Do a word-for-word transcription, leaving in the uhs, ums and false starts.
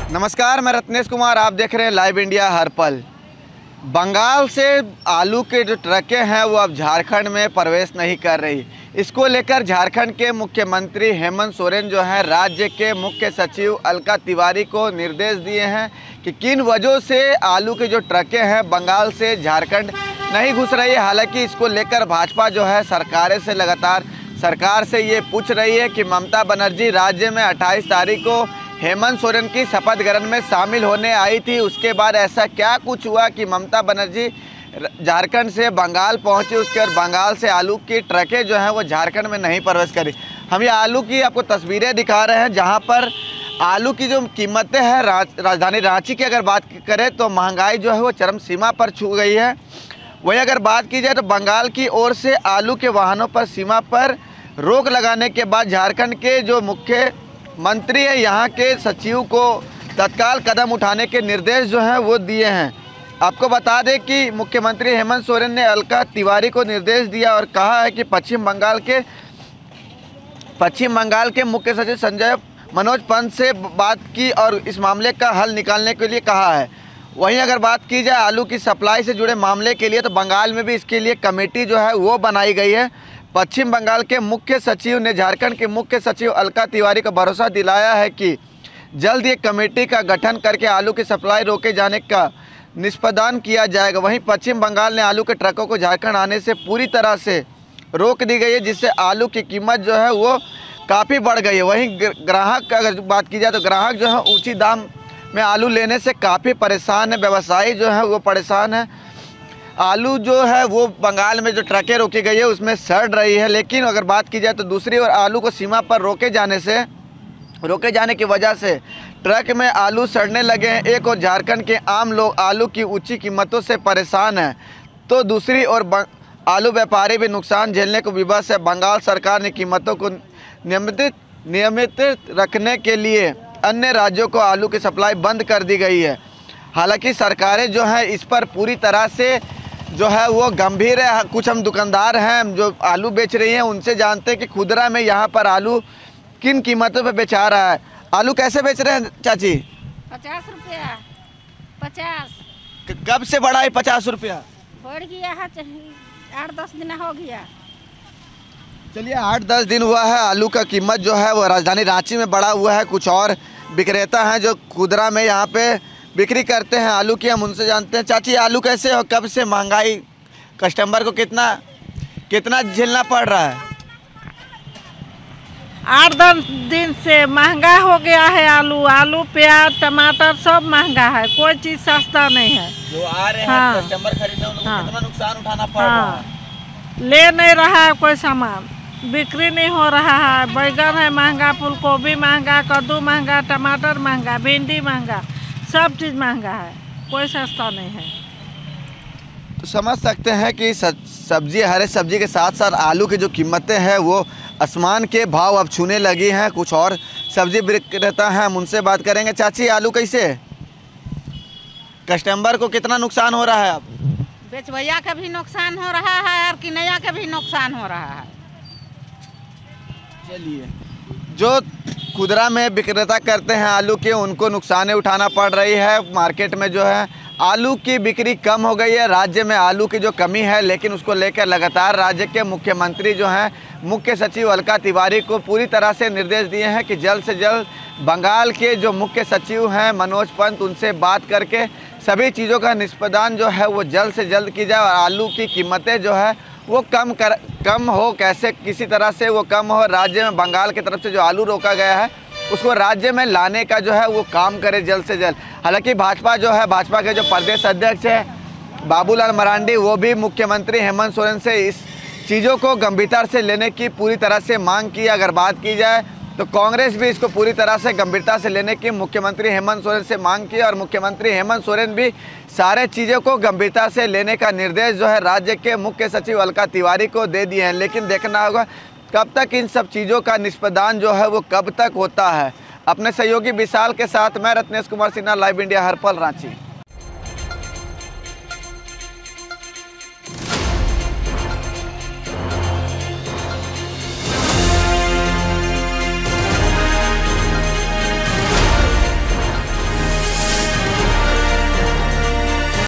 नमस्कार, मैं रत्नेश कुमार, आप देख रहे हैं लाइव इंडिया हर पल। बंगाल से आलू के जो ट्रकें हैं वो अब झारखंड में प्रवेश नहीं कर रही। इसको लेकर झारखंड के मुख्यमंत्री हेमंत सोरेन जो हैं राज्य के मुख्य सचिव अलका तिवारी को निर्देश दिए हैं कि किन वजहों से आलू के जो ट्रकें हैं बंगाल से झारखंड नहीं घुस रही है। हालांकि इसको लेकर भाजपा जो है सरकारें से लगातार सरकार से ये पूछ रही है कि ममता बनर्जी राज्य में अट्ठाईस तारीख को हेमंत सोरेन की शपथ ग्रहण में शामिल होने आई थी, उसके बाद ऐसा क्या कुछ हुआ कि ममता बनर्जी झारखंड से बंगाल पहुंची, उसके बाद बंगाल से आलू की ट्रकें जो हैं वो झारखंड में नहीं प्रवेश करी। हम ये आलू की आपको तस्वीरें दिखा रहे हैं जहां पर आलू की जो कीमतें हैं राजधानी रांची की अगर बात करें तो महंगाई जो है वो चरम सीमा पर छू गई है। वहीं अगर बात की जाए तो बंगाल की ओर से आलू के वाहनों पर सीमा पर रोक लगाने के बाद झारखंड के जो मुख्य मंत्री है यहाँ के सचिव को तत्काल कदम उठाने के निर्देश जो हैं वो दिए हैं। आपको बता दें कि मुख्यमंत्री हेमंत सोरेन ने अलका तिवारी को निर्देश दिया और कहा है कि पश्चिम बंगाल के पश्चिम बंगाल के मुख्य सचिव संजय मनोज पंत से बात की और इस मामले का हल निकालने के लिए कहा है। वहीं अगर बात की जाए आलू की सप्लाई से जुड़े मामले के लिए तो बंगाल में भी इसके लिए कमेटी जो है वो बनाई गई है। पश्चिम बंगाल के मुख्य सचिव ने झारखंड के मुख्य सचिव अलका तिवारी को भरोसा दिलाया है कि जल्द एक कमेटी का गठन करके आलू की सप्लाई रोके जाने का निष्पादन किया जाएगा। वहीं पश्चिम बंगाल ने आलू के ट्रकों को झारखंड आने से पूरी तरह से रोक दी गई है, जिससे आलू की कीमत जो है वो काफ़ी बढ़ गई है। वहीं ग्राहक का अगर बात की जाए तो ग्राहक जो है ऊँची दाम में आलू लेने से काफ़ी परेशान है, व्यवसायी जो है वो परेशान है। आलू जो है वो बंगाल में जो ट्रकें रोकी गई है उसमें सड़ रही है, लेकिन अगर बात की जाए तो दूसरी ओर आलू को सीमा पर रोके जाने से रोके जाने की वजह से ट्रक में आलू सड़ने लगे हैं। एक और झारखंड के आम लोग आलू की ऊंची कीमतों से परेशान हैं, तो दूसरी ओर आलू व्यापारी भी नुकसान झेलने को विवश है। बंगाल सरकार ने कीमतों को नियमित नियमित रखने के लिए अन्य राज्यों को आलू की सप्लाई बंद कर दी गई है। हालांकि सरकारें जो हैं इस पर पूरी तरह से जो है वो गंभीर है। कुछ हम दुकानदार हैं जो आलू बेच रही हैं, उनसे जानते हैं कि खुदरा में यहाँ पर आलू किन कीमतों पे बेचा रहा है। आलू कैसे बेच रहे हैं चाची? पचास रुपया। पचास। कब से बढ़ा है पचास रुपया? बढ़ गया है, आठ दस दिन हो गया। चलिए, आठ दस दिन हुआ है, आलू का कीमत जो है वो राजधानी रांची में बढ़ा हुआ है। कुछ और विक्रेता हैं जो खुदरा में यहाँ पे बिक्री करते हैं आलू की, हम उनसे जानते हैं। चाची, आलू कैसे हो, कब से महंगाई कस्टमर को कितना कितना झेलना पड़ रहा है? आठ दस दिन से महंगा हो गया है आलू। आलू प्याज टमाटर सब महंगा है, कोई चीज़ सस्ता नहीं है। जो आ रहे हैं हाँ, कस्टमर खरीदने उनको हाँ, कितना नुकसान उठाना पड़ हाँ, रहा है? ले नहीं रहा है कोई सामान, बिक्री नहीं हो रहा है। बैगन है महंगा, फूल गोभी महंगा, कद्दू महंगा, टमाटर महंगा, भिंडी महंगा, सब चीज़ महंगा है, कोई सस्ता नहीं है। तो समझ सकते हैं कि सब्जी हरे सब्जी के साथ साथ आलू की जो कीमतें हैं वो आसमान के भाव अब छूने लगी हैं। कुछ और सब्जी विक्रेता हैं, हम उनसे बात करेंगे। चाची, आलू कैसे कस्टमर को कितना नुकसान हो रहा है? अब बेचवैया का भी नुकसान हो रहा है और किनैया का भी नुकसान हो रहा है। चलिए, जो खुदरा में विक्रेता करते हैं आलू के, उनको नुकसान उठाना पड़ रही है। मार्केट में जो है आलू की बिक्री कम हो गई है। राज्य में आलू की जो कमी है, लेकिन उसको लेकर लगातार राज्य के मुख्यमंत्री जो हैं मुख्य सचिव अलका तिवारी को पूरी तरह से निर्देश दिए हैं कि जल्द से जल्द बंगाल के जो मुख्य सचिव हैं मनोज पंत, उनसे बात करके सभी चीज़ों का निष्पादन जो है वो जल्द से जल्द की जाए और आलू की कीमतें जो है वो कम कर कम हो, कैसे किसी तरह से वो कम हो। राज्य में बंगाल की तरफ से जो आलू रोका गया है उसको राज्य में लाने का जो है वो काम करे जल्द से जल्द। हालांकि भाजपा जो है भाजपा के जो प्रदेश अध्यक्ष हैं बाबूलाल मरांडी, वो भी मुख्यमंत्री हेमंत सोरेन से इस चीज़ों को गंभीरता से लेने की पूरी तरह से मांग की। अगर बात की जाए तो कांग्रेस भी इसको पूरी तरह से गंभीरता से लेने की मुख्यमंत्री हेमंत सोरेन से मांग की और मुख्यमंत्री हेमंत सोरेन भी सारे चीज़ों को गंभीरता से लेने का निर्देश जो है राज्य के मुख्य सचिव अलका तिवारी को दे दिए हैं। लेकिन देखना होगा कब तक इन सब चीज़ों का निष्पादन जो है वो कब तक होता है। अपने सहयोगी विशाल के साथ मैं रत्नेश कुमार सिन्हा, लाइव इंडिया हर पल रांची।